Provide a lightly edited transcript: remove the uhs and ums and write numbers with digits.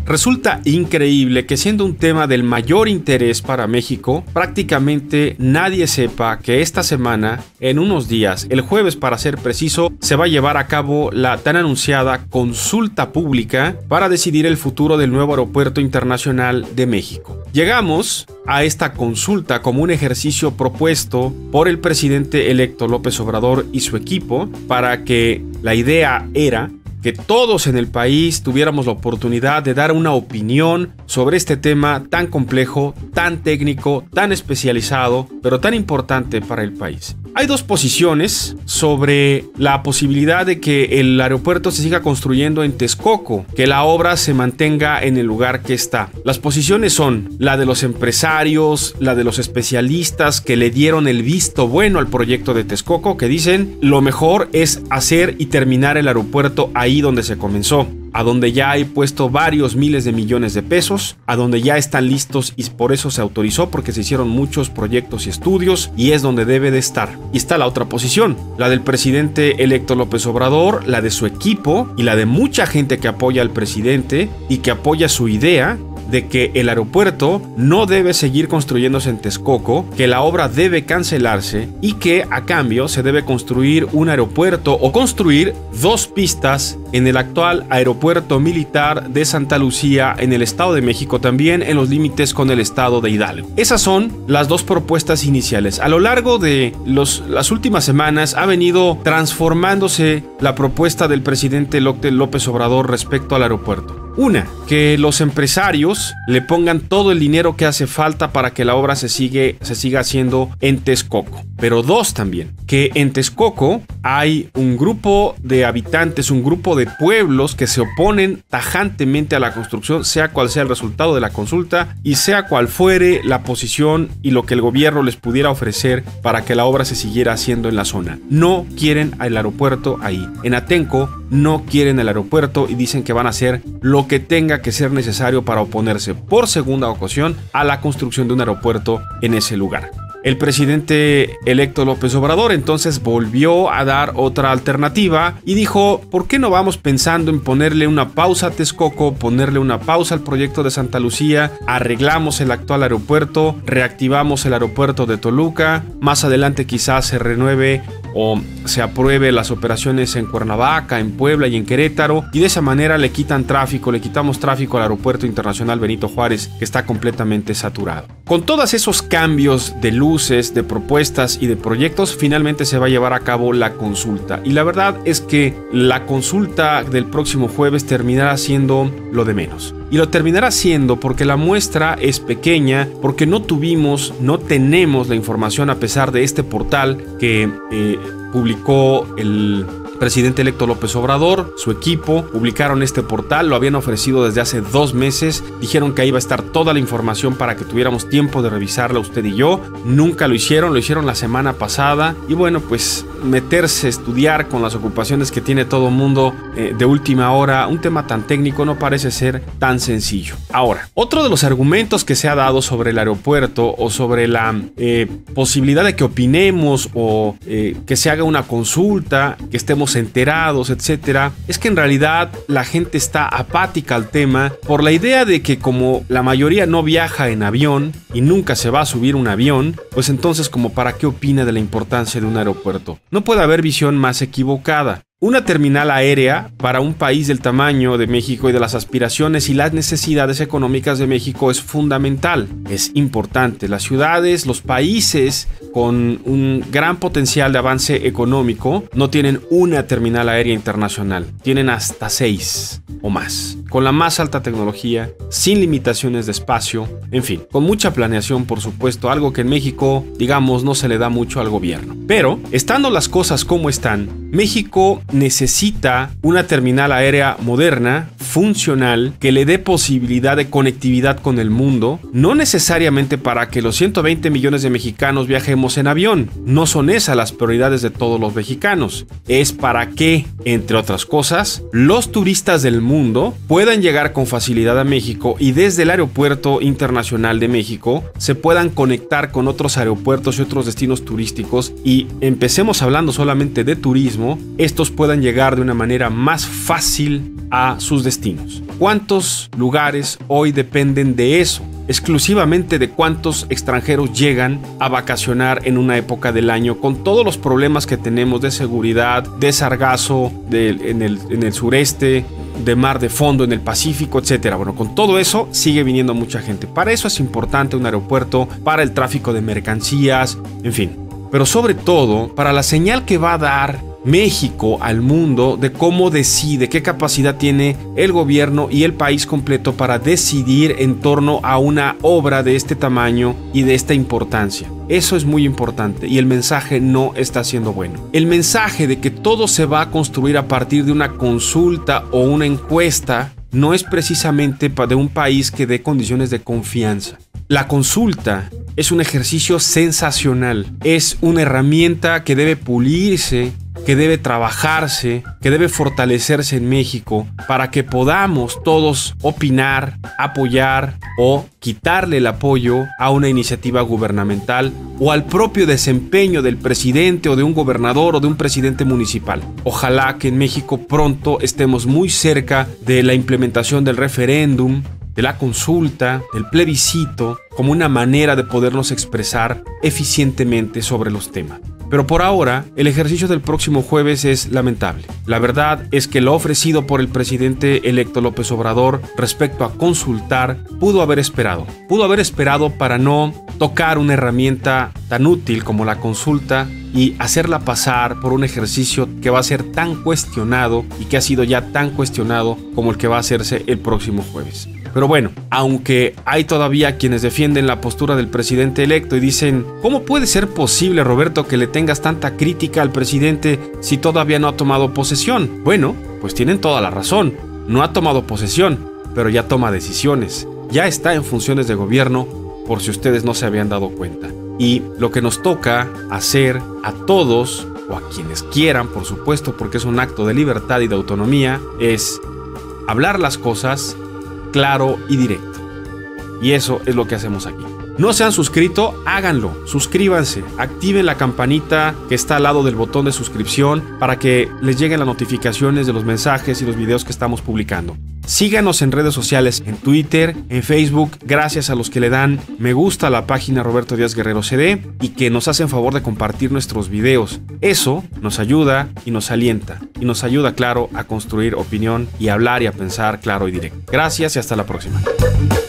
Resulta increíble que siendo un tema del mayor interés para México, prácticamente nadie sepa que esta semana, en unos días, el jueves para ser preciso, se va a llevar a cabo la tan anunciada consulta pública para decidir el futuro del nuevo aeropuerto internacional de México. Llegamos a esta consulta como un ejercicio propuesto por el presidente electo López Obrador y su equipo para que la idea era que todos en el país tuviéramos la oportunidad de dar una opinión sobre este tema tan complejo, tan técnico, tan especializado, pero tan importante para el país. Hay dos posiciones sobre la posibilidad de que el aeropuerto se siga construyendo en Texcoco, que la obra se mantenga en el lugar que está. Las posiciones son la de los empresarios, la de los especialistas que le dieron el visto bueno al proyecto de Texcoco, que dicen lo mejor es hacer y terminar el aeropuerto ahí donde se comenzó, a donde ya hay puesto varios miles de millones de pesos, a donde ya están listos y por eso se autorizó, porque se hicieron muchos proyectos y estudios y es donde debe de estar. Y está la otra posición, la del presidente electo López Obrador, la de su equipo y la de mucha gente que apoya al presidente y que apoya su idea de que el aeropuerto no debe seguir construyéndose en Texcoco, que la obra debe cancelarse y que a cambio se debe construir un aeropuerto o construir dos pistas en el actual aeropuerto militar de Santa Lucía en el Estado de México, también en los límites con el estado de Hidalgo. Esas son las dos propuestas iniciales. A lo largo de las últimas semanas ha venido transformándose la propuesta del presidente López Obrador respecto al aeropuerto. Una, que los empresarios le pongan todo el dinero que hace falta para que la obra se siga haciendo en Texcoco. Pero dos también, que en Texcoco hay un grupo de habitantes, un grupo de pueblos que se oponen tajantemente a la construcción, sea cual sea el resultado de la consulta y sea cual fuere la posición y lo que el gobierno les pudiera ofrecer para que la obra se siguiera haciendo en la zona. No quieren el aeropuerto ahí. En Atenco no quieren el aeropuerto y dicen que van a hacer lo que tenga que ser necesario para oponerse por segunda ocasión a la construcción de un aeropuerto en ese lugar. El presidente electo López Obrador entonces volvió a dar otra alternativa y dijo, ¿por qué no vamos pensando en ponerle una pausa a Texcoco, ponerle una pausa al proyecto de Santa Lucía, arreglamos el actual aeropuerto, reactivamos el aeropuerto de Toluca, más adelante quizás se renueve o se apruebe las operaciones en Cuernavaca, en Puebla y en Querétaro, y de esa manera le quitamos tráfico al aeropuerto internacional Benito Juárez, que está completamente saturado. Con todos esos cambios de luces, de propuestas y de proyectos, finalmente se va a llevar a cabo la consulta. Y la verdad es que la consulta del próximo jueves terminará siendo lo de menos. Y lo terminará siendo porque la muestra es pequeña, porque no tenemos la información a pesar de este portal que publicó el presidente electo López Obrador, su equipo, publicaron este portal, lo habían ofrecido desde hace 2 meses, dijeron que ahí iba a estar toda la información para que tuviéramos tiempo de revisarla usted y yo, nunca lo hicieron la semana pasada, y bueno, pues meterse a estudiar con las ocupaciones que tiene todo mundo de última hora, un tema tan técnico no parece ser tan sencillo. Ahora, otro de los argumentos que se ha dado sobre el aeropuerto o sobre la posibilidad de que opinemos o que se haga una consulta, que estemos enterados, etcétera, es que en realidad la gente está apática al tema por la idea de que como la mayoría no viaja en avión y nunca se va a subir un avión, pues entonces como para qué opina de la importancia de un aeropuerto. No puede haber visión más equivocada. Una terminal aérea para un país del tamaño de México y de las aspiraciones y las necesidades económicas de México es fundamental, es importante. Las ciudades, los países con un gran potencial de avance económico no tienen una terminal aérea internacional, tienen hasta 6 o más, con la más alta tecnología, sin limitaciones de espacio, en fin, con mucha planeación, por supuesto, algo que en México, digamos, no se le da mucho al gobierno. Pero, estando las cosas como están, México necesita una terminal aérea moderna, funcional, que le dé posibilidad de conectividad con el mundo, no necesariamente para que los 120 millones de mexicanos viajemos en avión, no son esas las prioridades de todos los mexicanos, es para que, entre otras cosas, los turistas del mundo puedan llegar con facilidad a México y desde el Aeropuerto Internacional de México se puedan conectar con otros aeropuertos y otros destinos turísticos y empecemos hablando solamente de turismo, estos puedan llegar de una manera más fácil a sus destinos. ¿Cuántos lugares hoy dependen de eso? Exclusivamente de cuántos extranjeros llegan a vacacionar en una época del año, con todos los problemas que tenemos de seguridad, de sargazo en el sureste, de mar de fondo en el Pacífico, etcétera. Bueno, con todo eso sigue viniendo mucha gente. Para eso es importante un aeropuerto, para el tráfico de mercancías, en fin. Pero sobre todo, para la señal que va a dar México al mundo de cómo decide, qué capacidad tiene el gobierno y el país completo para decidir en torno a una obra de este tamaño y de esta importancia. Eso es muy importante y el mensaje no está siendo bueno. El mensaje de que todo se va a construir a partir de una consulta o una encuesta no es precisamente de un país que dé condiciones de confianza. La consulta es un ejercicio sensacional, es una herramienta que debe pulirse, que debe trabajarse, que debe fortalecerse en México para que podamos todos opinar, apoyar o quitarle el apoyo a una iniciativa gubernamental o al propio desempeño del presidente o de un gobernador o de un presidente municipal. Ojalá que en México pronto estemos muy cerca de la implementación del referéndum, de la consulta, del plebiscito, como una manera de podernos expresar eficientemente sobre los temas. Pero por ahora, el ejercicio del próximo jueves es lamentable. La verdad es que lo ofrecido por el presidente electo López Obrador respecto a consultar pudo haber esperado. Pudo haber esperado para no tocar una herramienta tan útil como la consulta y hacerla pasar por un ejercicio que va a ser tan cuestionado y que ha sido ya tan cuestionado como el que va a hacerse el próximo jueves. Pero bueno, aunque hay todavía quienes defienden la postura del presidente electo y dicen, ¿cómo puede ser posible, Roberto, que le tengas tanta crítica al presidente si todavía no ha tomado posesión? Bueno, pues tienen toda la razón. No ha tomado posesión, pero ya toma decisiones. Ya está en funciones de gobierno, por si ustedes no se habían dado cuenta. Y lo que nos toca hacer a todos, o a quienes quieran, por supuesto, porque es un acto de libertad y de autonomía, es hablar las cosas claro y directo. Y eso es lo que hacemos aquí. No se han suscrito, háganlo, suscríbanse, activen la campanita que está al lado del botón de suscripción para que les lleguen las notificaciones de los mensajes y los videos que estamos publicando. Síganos en redes sociales, en Twitter, en Facebook, gracias a los que le dan me gusta a la página Roberto Díaz Guerrero CD y que nos hacen favor de compartir nuestros videos. Eso nos ayuda y nos alienta y nos ayuda, claro, a construir opinión y a hablar y a pensar claro y directo. Gracias y hasta la próxima.